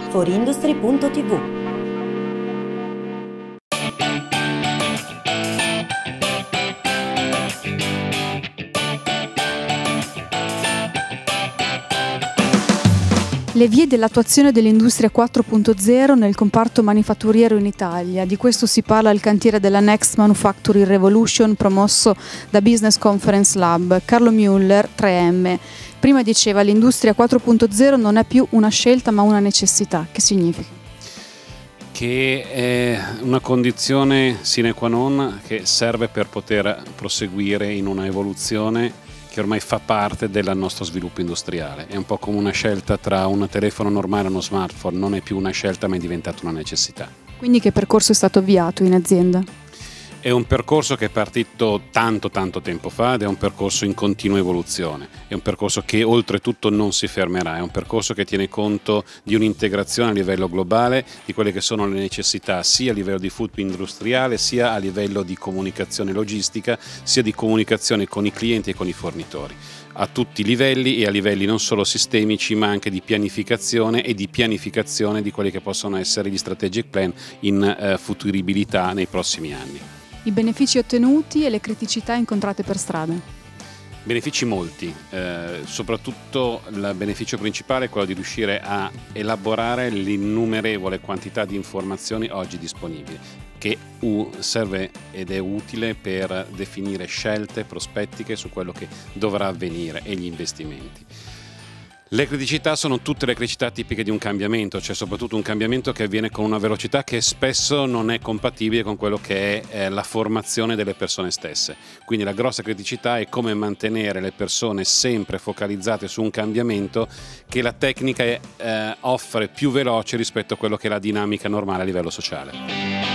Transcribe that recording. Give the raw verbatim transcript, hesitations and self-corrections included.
forindustry punto tv. Le vie dell'attuazione dell'industria quattro punto zero nel comparto manifatturiero in Italia. Di questo si parla al cantiere della Next Manufacturing Revolution promosso da Business Conference Lab. Carlo Müller, tre M. Prima diceva l'industria quattro punto zero non è più una scelta ma una necessità. Che significa? Che è una condizione sine qua non che serve per poter proseguire in una evoluzione che ormai fa parte del nostro sviluppo industriale. È un po' come una scelta tra un telefono normale e uno smartphone, non è più una scelta ma è diventata una necessità. Quindi che percorso è stato avviato in azienda? È un percorso che è partito tanto tanto tempo fa ed è un percorso in continua evoluzione, è un percorso che oltretutto non si fermerà, è un percorso che tiene conto di un'integrazione a livello globale di quelle che sono le necessità sia a livello di footprint industriale sia a livello di comunicazione logistica sia di comunicazione con i clienti e con i fornitori a tutti i livelli e a livelli non solo sistemici ma anche di pianificazione e di pianificazione di quelli che possono essere gli strategic plan in eh, futuribilità nei prossimi anni. I benefici ottenuti e le criticità incontrate per strada? Benefici molti, eh, soprattutto il beneficio principale è quello di riuscire a elaborare l'innumerevole quantità di informazioni oggi disponibili, che serve ed è utile per definire scelte prospettiche su quello che dovrà avvenire e gli investimenti. Le criticità sono tutte le criticità tipiche di un cambiamento, cioè soprattutto un cambiamento che avviene con una velocità che spesso non è compatibile con quello che è eh, la formazione delle persone stesse. Quindi la grossa criticità è come mantenere le persone sempre focalizzate su un cambiamento che la tecnica eh, offre più veloce rispetto a quello che è la dinamica normale a livello sociale.